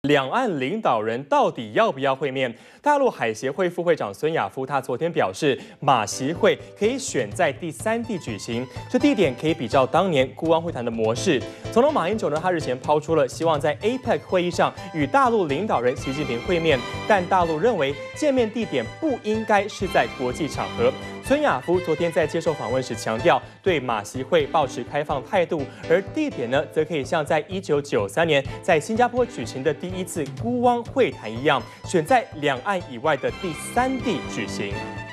两岸领导人到底要不要会面？大陆海协会副会长孙亚夫他昨天表示，马习会可以选在第3地举行，这地点可以比照当年孤汪会谈的模式。总统马英九呢，他日前抛出了希望在 APEC 会议上与大陆领导人习近平会面，但大陆认为见面地点不应该是在国际场合。孙亚夫昨天在接受访问时强调，对马习会抱持开放态度，而地点呢，则可以像在1993年在新加坡举行的第1次孤汪会谈一样，选在两岸以外的第3地举行。